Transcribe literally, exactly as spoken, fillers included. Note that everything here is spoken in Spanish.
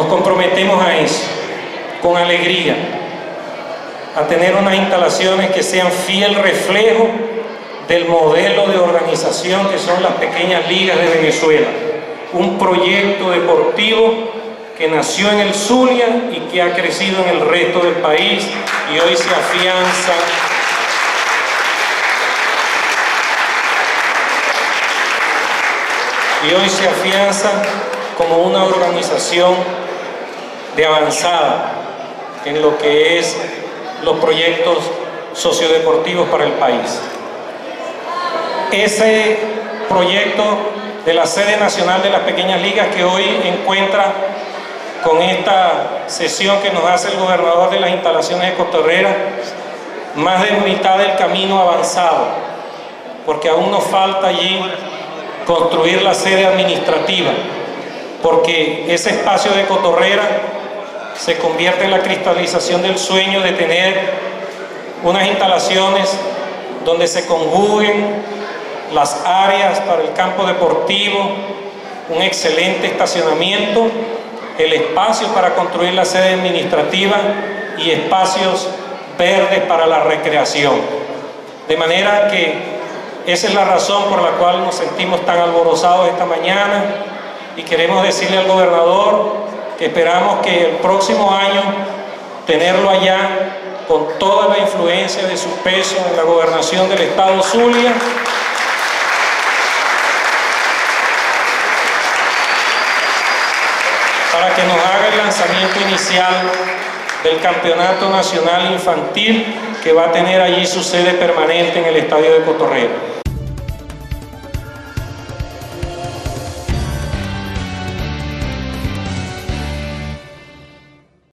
comprometemos a eso, con alegría, a tener unas instalaciones que sean fiel reflejo del modelo de organización que son las pequeñas ligas de Venezuela. Un proyecto deportivo que nació en el Zulia y que ha crecido en el resto del país y hoy se afianza y hoy se afianza como una organización de avanzada en lo que es los proyectos sociodeportivos para el país. Ese proyecto de la sede nacional de las pequeñas ligas que hoy encuentra con esta sesión que nos hace el gobernador de las instalaciones de Cotorrera, más de mitad del camino avanzado, porque aún nos falta allí construir la sede administrativa, porque ese espacio de Cotorrera se convierte en la cristalización del sueño de tener unas instalaciones donde se conjuguen las áreas para el campo deportivo, un excelente estacionamiento, el espacio para construir la sede administrativa y espacios verdes para la recreación. De manera que esa es la razón por la cual nos sentimos tan alborozados esta mañana y queremos decirle al gobernador que esperamos que el próximo año tenerlo allá con toda la influencia de su peso en la gobernación del estado Zulia, para que nos haga el lanzamiento inicial del Campeonato Nacional Infantil que va a tener allí su sede permanente en el Estadio de Cotorrera.